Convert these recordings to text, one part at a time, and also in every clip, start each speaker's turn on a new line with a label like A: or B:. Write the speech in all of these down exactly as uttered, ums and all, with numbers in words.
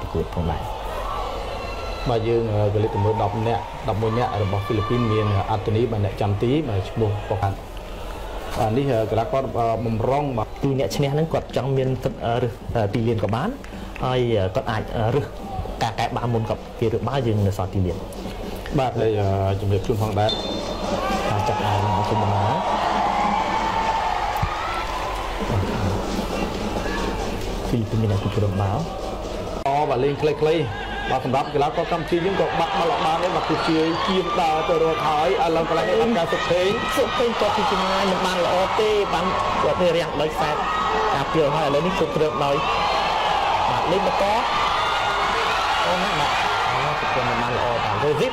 A: ប្រកួតផងដែរ
B: បាទយើងក៏លេខទៅមើល 10 នាក់ 11 នាក់របស់ហ្វីលីពីនមានអាតូនីបាទអ្នកចាំទីបាទឈ្មោះប៉ុកាត់បាទនេះកីឡាករបំរុងបាទ
A: ពីអ្នកឈ្នះហ្នឹងគាត់ចង់មានសិទ្ធិរើសទីលានក៏បានហើយគាត់អាចរើសការកែបាល់មុនគាត់គេរើសបាល់យើងនៅសល់ទីលាន
B: បាទហើយជំរាបជូនផងដែរ
A: ការចាត់អានអគុំណាហ្វីលីពីនមានអ្នកគ្រប់គ្រងបាល់
B: អូបាទលេងខ្លីៗបាទសម្រាប់កីឡាករកម្ពុជាយើងក៏បាត់បាល់បានដែរបាទគឺជាជាងដើរទៅរកហើយឥឡូវកន្លែងនេះបាត់ការសុខពេង
A: សុខពេងគាត់ពីចម្ងាយមិនបានល្អទេបានគាត់ទៅរាំងដោយខ្សែការពារហើយឥឡូវនេះគ្រប់គ្រងដោយបាទលេងបន្តអូណាបាទអូគ្រប់គ្រងមិនបានល្អបាទរ៉ូស៊ីប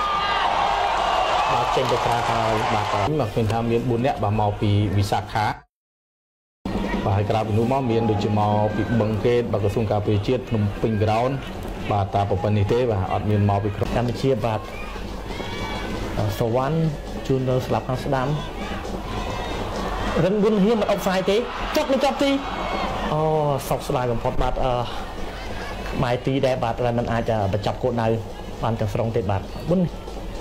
A: បាទចេញទៅក្រៅហើយបាទ
B: មកឃើញថាមាន 4 នាក់បាទមកពីវិសាខាបាទហើយក្រៅពីនោះមកមានដូចជាមកពីបឹងកេតបាទក្រសួងការពារជាតិភ្នំពេញ ground បាទតាប្រពន្ធនេះទេបាទអត់មានមកពី
A: កម្ពុជាបាទសវណ្ណជួននៅស្លាប់ខាងស្ដាំរិនវុនហៀមមិនអុកសាយទេចប់នឹងចប់ទីអូសោកស្ដាយបំផុតបាទអឺម៉ៃទីដែរបាទតែមិនអាចបញ្ចប់គោលដៅបានទាំងស្រុងទេបាទវុន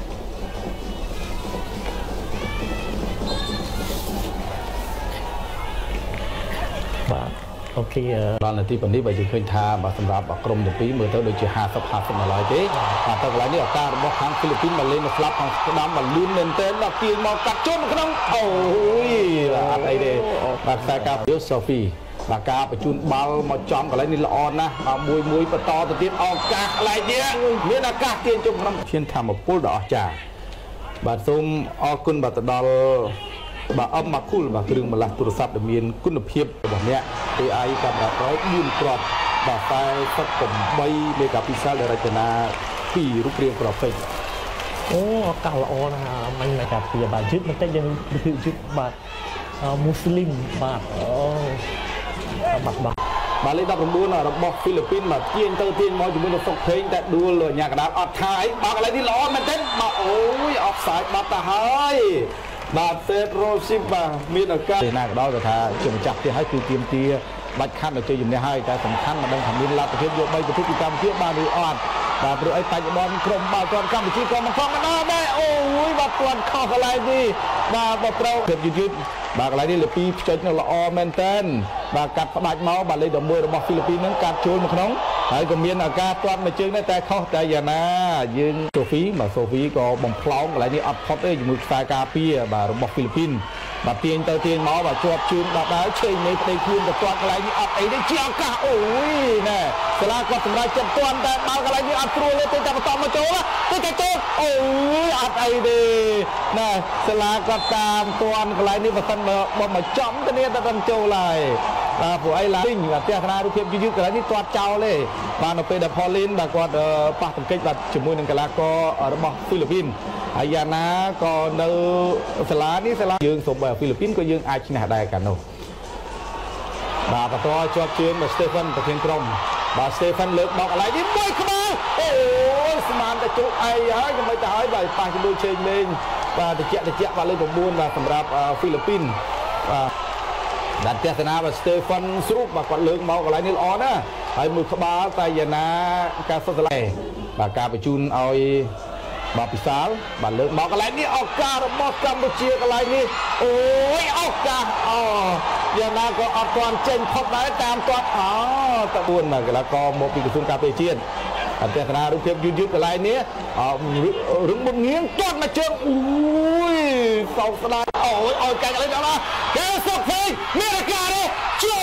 A: បាទអូខេ
B: ដល់នាទីប៉ុណ្នេះបើយើងឃើញថាបាទសម្រាប់ក្រុមទាំងពីរមើលទៅដូចជា ห้าสิบ ห้าสิบ មកឡើយទេបាទទៅកន្លែងនេះឱកាសរបស់ខាងហ្វីលីពីនមកលេងនៅស្លាប់ខាងស្ដាំមកលឿនមែនទែនដល់ទាញមកកាត់ជន់ក្នុងអូយអត់អីទេបាទខ្សែការពារសូហ្វីបាទការបញ្ជូនបាល់មកចំកន្លែងនេះល្អណាស់បាទមួយមួយបន្តទៅទៀតឱកាសកន្លែងនេះមានឱកាសទាញជុំក្នុងឈានធម្មពលដ៏អស្ចារ្យបាទសូមអរគុណបាទទៅដល់បាទអមមកគូលបាទគ្រឿងបន្លាស់ទូរស័ព្ទដែលមានគុណភាពរបស់អ្នក เอ ไอ កាមេរ៉ាក្រោយ bốn គ្រាប់បាទ สี่สิบแปด មេហ្គាពីសាលដែលរចនាពីរូបរាងប្រភេទ
A: អូឱកាសល្អណាស់មិញមេហ្គាពីបាទយឺតបន្តិចយើងយឺតបាទមូស្លីមបាទអូបាទបាទ
B: បាទលេខ ដប់ប្រាំបួន របស់ហ្វីលីពីនបាទទាញទៅទាញមកជាមួយនឹងសុកភេងតែដួលញ៉ាកដាលអត់ថាអីបាទកន្លែងនេះល្អមែនទេបាទអូយអត់ខ្សែបាត់ទៅហើយបាទសេតរ៉ូស៊ីបបាទមានឱកាសទេណាក៏ដោយថាជាម្ចាស់ផ្ទះហើយគឺទៀមទាបាច់ខាត់ទៅជ័យជំនះហើយតែសំខាន់មិនដឹងថាមានលទ្ធភាពយកបីប្រទេសពីកម្ពុជាបានឬអត់បាទព្រោះអីបច្ចុប្បន្នក្រុមបាល់ទាត់កម្ពុជាក៏មិនខំមិនដល់ដែរអូយបាទគាត់ខុសកន្លែងនេះបាទបើត្រូវគិតយឺតយឺតបាទកន្លែងនេះលេខ ពីរ ផ្ចុចនៅល្អមែនតើបាទកាត់ផ្ដាច់មកបាទលេខ ដប់មួយ របស់ហ្វីលីពីនហ្នឹងកាត់ចូលមកក្នុងហើយក៏មានឱកាសទាត់មួយជើងដែរតែខុសតែយ៉ាងណាយើងសូហ្វីបាទសូហ្វីក៏បំផ្លោងកន្លែងនេះអត់ផុតទេជាមួយខ្សែការពារបាទរបស់ហ្វីលីពីនបាទទាញទៅទាញមកបាទជាប់ជើងដល់ដែរឆេងនៃផ្ទៃខ្លួនទៅទាត់កន្លែងនេះអត់អីទេជាឱកាសអូយណែសាឡាគាត់សម្រាប់ចិត្តទាន់តែបាល់កន្លែងនេះអត់ស្រួលទេតែបន្តមកចូលទៅតែចូលអូយអត់អីទេណែសាឡាគាត់តាមទាន់កន្លែងនេះបើមិនបើមកចំគ្នាទៅដល់ចូលហើយបាទពួកអីឡាវិញបាទផ្ទះកណ្ដាលរូបភាពយឺតៗកន្លែងនេះទាត់ចោលទេបាទនៅពេលដែលផូលីនបាទគាត់ប៉ះទង្គិចបាទជាមួយនឹងកីឡាកររបស់ហ្វីលីពីនហើយយ៉ាងណាក៏នៅសាលានេះសាលាយើងសូម្បីហ្វីលីពីនក៏យើងអាចឈ្នះដែរកាលនោះបាទបន្តជាប់ជើងរបស់ Stephen ប្រធានក្រុមបាទ Stephen លើកបោកកន្លែងនេះមួយក្បាលអូយស្មានតែជុកអីហើយមិនទៅហើយបាទប៉ះជាមួយជើងលេងបាទតិចតិចបាទលេខ 9 បាទសម្រាប់ហ្វីលីពីនបាទដាត់ទស្សនារបស់ Stephen ស្រូបបាទគាត់លើកមកកន្លែងនេះល្អណាស់ហើយមួយក្បាលតែយ៉ាងណាការសុទ្ធសាលាបាទការបញ្ជូនឲ្យបាទពិសាលបាទលើកមកកន្លែងនេះឱកាសរបស់កម្ពុជាកន្លែងនេះអូយឱកាសអូយ៉ាងណាក៏អត់ទាន់ចេញផុតដែរតាមគាត់អូតបួនបាទកីឡាករមកពីក្រសួងការពារជាតិអន្តរជាតិរូបភាពយឺតយឺតកន្លែងនេះរឹងមុនងៀងទាត់មកជើងអូយសោកស្ដាយអូយឲ្យកែកន្លែងដល់ណាកែសុកភេងមានឱកាសទេចូល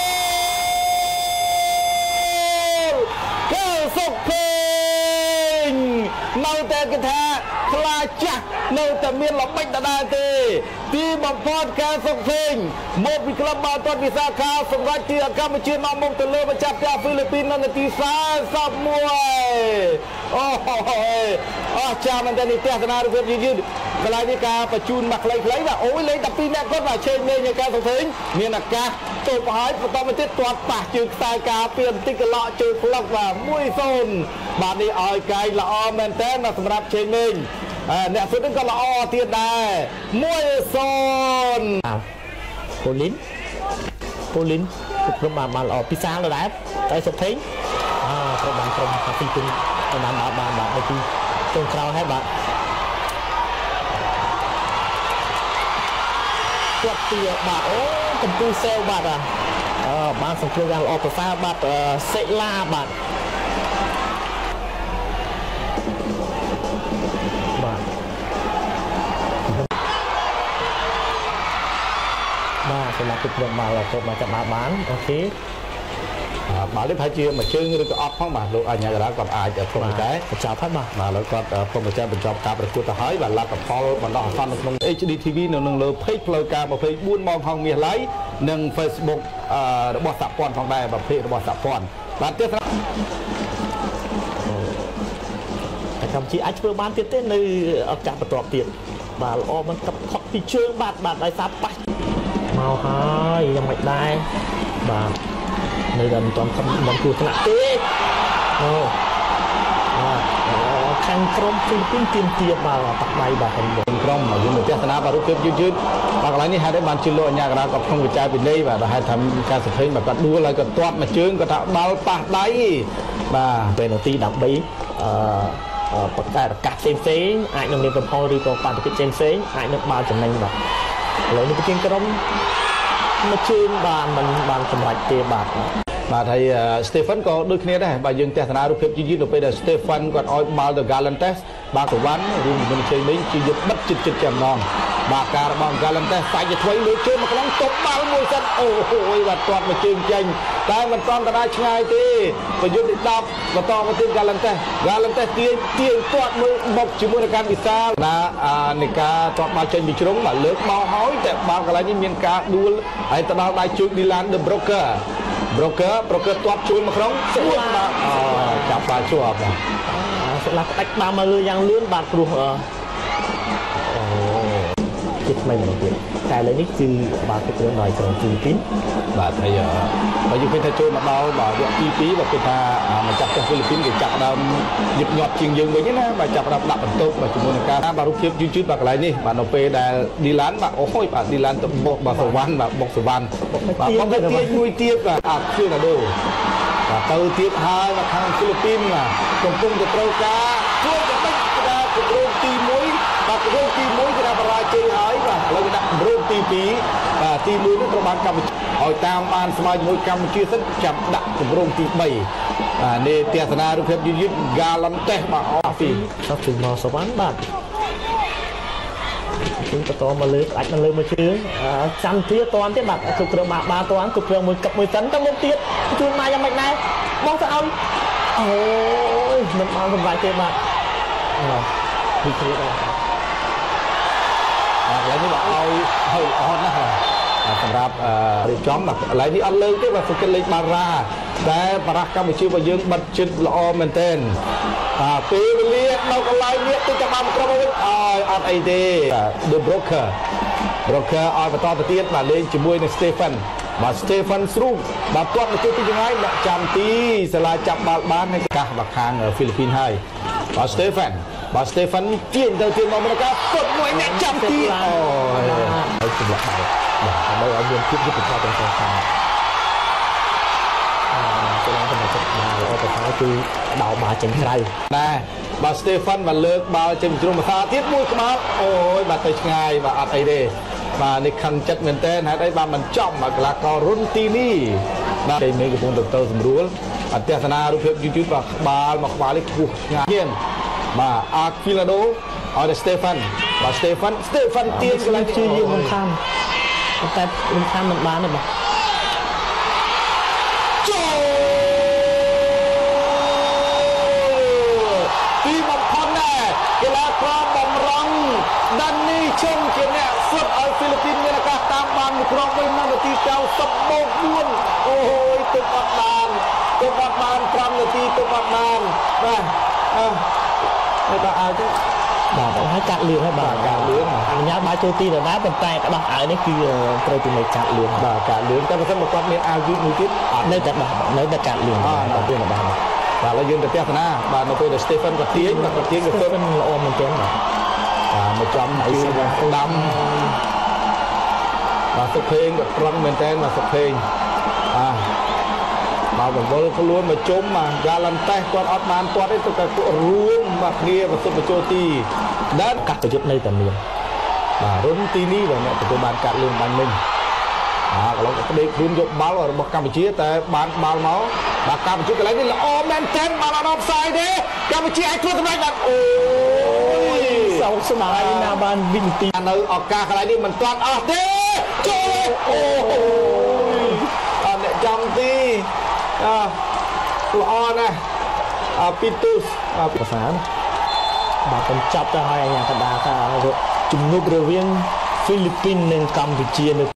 B: កែសុកភេងនៅតែគេថាខ្លាចាស់នៅតែមានល្បិចដដែលទេទីបំផុតកែសុកភេងមកពីក្លឹបបាល់ទាត់វិសាខាសម្រាប់ជាកម្ពុជានាំមុខទៅលើម្ចាស់ផ្ទះហ្វីលីពីននៅនាទីសាសមួយអូអស់ចាំមែនតើនេះទស្សនារូបភាពយឺតយឺតកន្លែងនេះការបញ្ជូនមកខ្លីៗបាទអូយលេខ ដប់ពីរ នាក់គាត់បាទឆេងលេងឲ្យកែសុកភេងមានឱកាសចូលប្រហើយបន្តមកទៀតទាត់ប៉ះជើងខ្សែការពារបន្តិចកន្លក់ជើងផ្លឹកបាទ មួយ ศูนย์ បាទនេះឲ្យកែល្អមែនតើសម្រាប់ឆេងលេងអ្នកសុទ្ធនឹងក៏ល្អទៀតដែរ មួយ ศูนย์
A: ពូលីនពូលីនគ្រប់បានបានល្អពិសាលដែរតែសុភេងអក៏បានក្រុមថាពីពីបានបានបានបាទទៅចុងក្រោយហើយបាទគាត់ទីបាទអូកំពូលសេវបាទអឺបានសង្គ្រោះយ៉ាងល្អប្រសើរបាទសេឡាបាទបាទបាទសម្រាប់ទឹកព្រឹកបាល់គាត់មកចាប់បានអូខេ
B: បាល់នេះប្រហែលជាមួយជើងឬក៏អត់ផងបាទលោកអញ្ញាតាគាត់អាចព្រមតែ
A: បញ្ចប់ហើយបាទ
B: បាទលោកគាត់ព្រមតែបញ្ចប់ការប្រកួតទៅហើយបាទលទ្ធផលបណ្ដោះអាសន្ននៅក្នុង H D T V នៅនឹងលើ page ផ្លូវការยี่สิบสี่ម៉ោងហងមាសឡៃនិង Facebook របស់សហព័ន្ធផងដែរប្រភេទរបស់សហព័ន្ធបាទទៀត
A: តែកម្ពុជាអាចធ្វើបានទៀតទេនៅឱកាសបន្ទាប់ទៀតបាទល្អមិនកັບខត់ពីជើងបាទបាទដោយសារប៉ះមកហើយយ៉ាងមិនដែរបាទនៅដល់មិនទាន់មិនគួរថ្នាក់ទេអូខាងក្រុមហ្វីលីពីនទៀមទាបាទប៉ះដៃបាទខាង
B: ក្រុមយើងទៅទស្សនាបាទរូបភាពយឺតយឺតបាទកន្លែងនេះហេតុអីបានជាលោកអញ្ញាករាក៏ក្នុងវិច័យពីនេះបាទហេតុថាការសភេងបាទគាត់ដួលហើយក៏ទាត់មួយជើងគាត់ថាបាល់ប៉ះដៃបាទ
A: ពេលនាទីដើម្បីអឺបកកែរកាសផ្សេងផ្សេងអាចនឹងមានកំហុសឬក៏បាតុភិកផ្សេងផ្សេងអាចនឹងបាល់ចំណេញបាទឥឡូវនេះប្រជាក្រុមមួយជើងបានមិនបានសម្រេចទេបាទ
B: បាទហើយ Stephen ក៏ដូចគ្នាដែរបាទយើងទស្សនារូបភាពយឺតយឺតទៅពេលដែល Stephen គាត់ឲ្យបាល់ទៅ Galantes បាទកវ៉ាន់រួមជាមួយជ័យមីងជាយុទ្ធបិទចិត្តចិត្តចំណងបាទការរបស់ Galantes សាច់ទៅធ្វើលើជើងមកក្នុងទប់បាល់មួយសិនអូអូយបាទទាត់មកជើងចេញតែមិនទាន់ទៅដល់ឆ្ងាយទេប្រយុទ្ធទីដប់បន្តមកទៀត Galantes Galantes ទាញទាញទាត់មើលបុកជាមួយនឹងការវិសាលណានៃការទាត់បាល់ចេញពីជ្រុងបាទលើកមកហើយតែបាល់កន្លែងនេះមានការដួលហើយទៅដល់ដៃជើង Dylan the Broker broker broker ទាត់ជួលមកក្នុងស្រួលបាទអូចាប់បាល់ជាប់បាទ
A: ស្លាប់ដាច់បាល់មកលើយ៉ាងលឿនបាទព្រោះអូជិតថ្មីម្ដងទៀតតែឥឡូវនេះគឺបាល់ទឹករឿងដល់ក្រុមហ្វីលីពីន
B: បាទហើយបើយើងឃើញថាចូលមកដល់បាទវគ្គទីពីរបាទគឺថាមកចាប់ទៅហ្វីលីពីនគេចាប់ដើមញឹកញាប់ជាងយើងវិញណាបាទចាប់ដើមដាក់បន្ទុកបាទជាមួយនឹងការបាទរូបភាពយឺតយឺតបាទកន្លែងនេះបាទនៅពេលដែល Dylan បាទអូយបាទ Dylan ទៅបុកបាទសវណ្ណបាទបុកសវណ្ណបាទបុកទៅទៀតមួយទៀតបាទអាឃឿណាដូបាទទៅទៀតហើយមកខាងហ្វីលីពីនបាទកំពុងទៅត្រូវការជួយទៅបិទការគម្រោងទីមួយបាទគម្រោងទីមួយគឺថាបរាជ័យហើយបាទឥឡូវគេដាក់គម្រោងទីពីរបាទទីមួយនេះត្រូវបានកម្ពុជាឲ្យតាមបានស្មើជាមួយកម្ពុជាសិនចាប់ដាក់គម្រោងទីបីបាទនេះទស្សនារូបភាពយឺតយឺត Galantes បាទអស់ពី
A: ដល់ជើងមកសវណ្ណបាទជើងបន្តមកលើអាចមកលើមួយជើងចាំទៀតតន់ទៀតបាទគ្រប់គ្រងបាបាតន់គ្រប់គ្រងមួយកឹបមួយសិនទៅមុខទៀតជួយមកយ៉ាងម៉េចដែរបោះទៅឲ្យអូយមិនបានសម្រេចទេបាទអូនេះគឺ
B: បាទឥឡូវនេះបាទឲ្យឲ្យអត់ណាស់សម្រាប់រៀបចំបាទឥឡូវនេះអត់លើកទេបាទសុគិតលេខបារ៉ាតែបារាសកម្ពុជារបស់យើងបិទជិតល្អមែនទែនបាទពេលវេលានៅកន្លែងនេះទៅចាំបានក្រុមវិញឲ្យអត់អីទេ The Broker Broker ឲ្យបន្តទៅទៀតបាទលេងជាមួយនឹង Stephen បាទ Stephen ស្រូបបាទទាត់មកទីចង្អាយដាក់ចាំទីសាលាចាប់បាល់បាននៅកាសបាទខាងហ្វីលីពីនហើយបាទ Stephen បាទ Stephen ទាញទៅទាញមកមកការពុតមួយអ្នកចាំទីអូយ
A: ឲ្យសម្រាប់បាល់បាទដើម្បីឲ្យមានភាពយុត្តិធម៌ទាំងសងខាងចូលឡើងទៅចិត្តបាល់ល្អប្រសើរគឺដោបាល់ចេញក្រៅ
B: ដែរបាទ Stephen បាទលើកបាល់ចេញជ្រុងភាសាទៀតមួយក្បាលអូយបាទទៅឆ្ងាយបាទអត់អីទេបាទនេះខឹងចិត្តមែនតើហេតុអីបានមិនចំបាទកីឡាកររុនទីនេះបាទមេកំពុងទៅទៅស្រួលអត្តសនារូបភាពយឺតយឺតបាទក្បាលមកក្បាលនេះខ្ពស់ឆ្ងាយជាងបាទអាគីឡាដូឲ្យដល់ Stephen បាទ Stephen Stephen ទាញកន្លែង
A: ជាយើងមិនខានតែមិនខានមិនបានទេបាទ
B: ពីបំផុតដែរកីឡាករបំរុងដាន់នីឈុំជាអ្នកសុទ្ធឲ្យហ្វីលីពីនមានឱកាសតាមបានមួយគ្រាប់វិញនៅនាទីเก้าสิบបូកបួនអូយទុកអត់បានទុកអត់បានប្រាំនាទីទុកអត់បានបាទអឺ
A: បាទឲ្យទៅបាទហើយកាត់លឿនហើយបាទកាត់លឿនអនុញ្ញាតបាយចូលទីដដែលប៉ុន្តែក្ដោះឲ្យនេះគឺត្រូវជំនួយកាត់លឿន
B: បាទកាត់លឿនតែបើមិនគាត់មានអាវយឺតមួយទៀត
A: អត់នៅតែបាទនៅតែកាត់លឿន
B: អត់ទេបាទបាទឥឡូវយើងទៅទស្សនាបាទនៅពេលដែល Stephen ក៏ទាញបាទក៏ទាញក៏ធ្វើ
A: ល្អមែនទែនបាទ
B: បាទមកចំអីស្ដាំបាទសុខេងក៏ត្រង់មែនទែនបាទសុខេងអាបាទបង្វិលខ្លួនមកជុំបាទកាលឡន្តេសគាត់អត់បានទាត់ទេទៅតែរួមបាទគ្នាប្រសិទ្ធបញ្ចូលទីដែល
A: កាត់ប្រយុទ្ធនៅតែមាន
B: បាទរុនទីនេះបាទអ្នកទទួលបានកាត់លឿងបាញ់មិញបាទកន្លងតែក្តេកខ្លួនយកបាល់របស់កម្ពុជាតែបានបាល់មកបាទកម្ពុជាកន្លែងនេះល្អមែនទែនបាល់អត់អបសាយទេកម្ពុជាអាចធ្វើតម្លៃបានអូយ
A: សោកស្ដាយណាស់បានវិនាទី
B: នៅឱកាសកន្លែងនេះមិនទាន់អស់ទេចូលអូអត់អ្នកចំទីអើល្អណាស់អពីទូស
A: ភាសាបាទបញ្ចប់ទៅហើយអាញាកដាថាជំនួបរវាងហ្វីលីពីននិងកម្ពុជានៅ